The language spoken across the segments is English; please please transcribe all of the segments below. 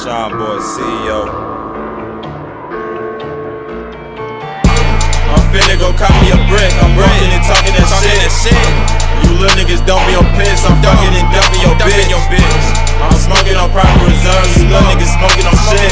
Sean Boy, CEO. I'm finna go cop me a brick. I'm walking and talking that shit. You little niggas don't be on piss. I'm fucking and dumping your bitch. I'm smoking on proper reserves. You little niggas smoking on shit.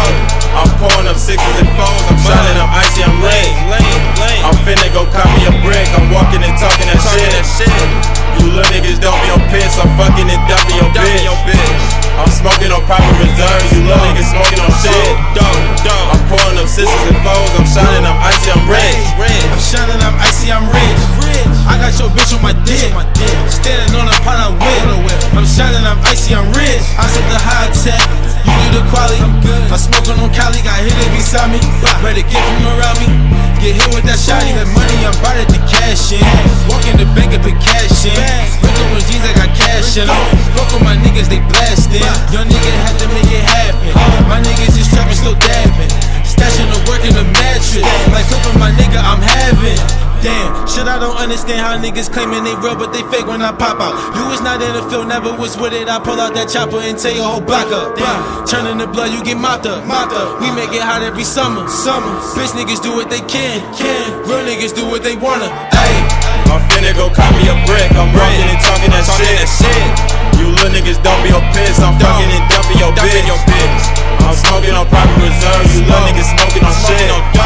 I'm pouring up sixes and fours. I'm shining, I'm icy, I'm lame. I'm finna go cop me a brick. I'm walking and talking that shit. You little niggas don't be on piss. I'm fucking and dumping your bitch. I'm smoking on proper reserves. You little niggas smoking on shit. I'm pouring up sixes and fours. I'm shining, I'm icy, I'm rich. I'm shining, I'm icy, I'm rich. I got your bitch on my dick. Standing on a pot I whip. I'm shining, I'm icy, I'm rich. I said the high tech, you do the quality. I'm smoking on Cali, got hit beside me. Better get from around me. Get hit with that shotty, that money I'm about to cash in. Walk in the bank and put cash in. Look up with jeans, I got cash in. Fuck with my niggas, they blasting. Young nigga had to make it happen. My niggas just trapping, still dabbing. Stashing the work in the mattress. Like flipping my nigga, I'm having. Damn, shit, I don't understand how niggas claiming they real, but they fake when I pop out. You was not in the field, never was with it. I pull out that chopper and tear your whole block up. Turning the blood, you get mopped up. We make it hot every summer. Bitch niggas do what they can. Real niggas do what they wanna. Ayy, I'm finna go cop me a brick. I'm walking and talking that shit. You little niggas don't be on piss. I'm fucking and dumping your bitch. I'm smoking on proper reserves. You little niggas smoking on shit.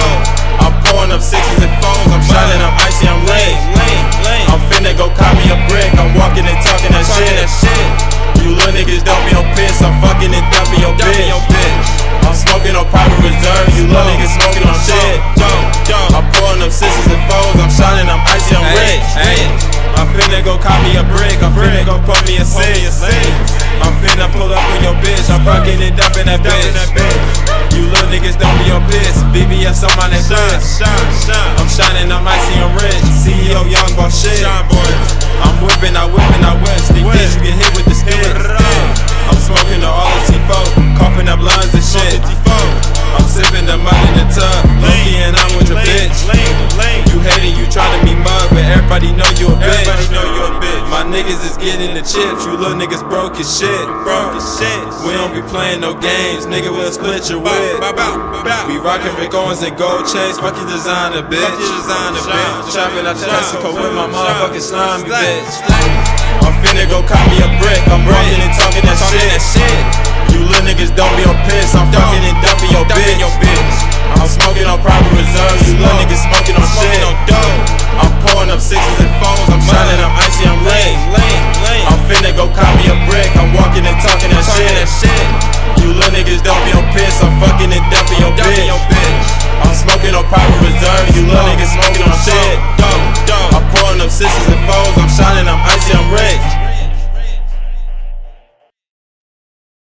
I'm pouring up sixes and fours. I'm shining, I'm icy, I'm lame. I'm finna go cop me a brick. I'm walking and talking that shit. You little niggas don't be on piss. I'm fucking and dumping your bitch. I'm smoking on proper reserves. You little niggas smoking on shit. I'm pouring up sixes and fours. I'm shining, I'm icy, I'm rich. I'm finna go cop me a brick. I'm finna go put me a six. I'm finna pull up on your bitch. I'm fucking and dumping that bitch. You little niggas don't be on piss. VVS on my neck. I'm shining, I'm icy, I'm rich. CEO, young boss shit. I'm whipping, I whip. Sneak this, you get hit with the stick. I'm smoking the all T4, coughing up lines and shit. I'm sipping the mud in the tub, Loki and I'm with your bitch. You hating, you tryna be mud, but everybody know you a bitch. My niggas is getting the chips, you little niggas broke as shit. We don't be playing no games, nigga, we'll split your whip. We rockin' Rick Owens and gold chains, fuck your designer, bitch. Trapping out to Mexico with my motherfucking slimy bitch. I'm finna go cop me a brick. I'm walking and talking that shit. You little niggas don't be on piss. I'm fucking and dumping your bitch. I'm smoking on proper reserves. You little niggas smoking on shit. I'm pouring up sixes and fours. I'm shining, I'm icy, I'm lame. I'm finna go cop me a brick. I'm walking and talking that shit. You little niggas don't be on piss. I'm fucking and dumping your bitch. I'm smoking on proper reserves. You little niggas smoking on shit.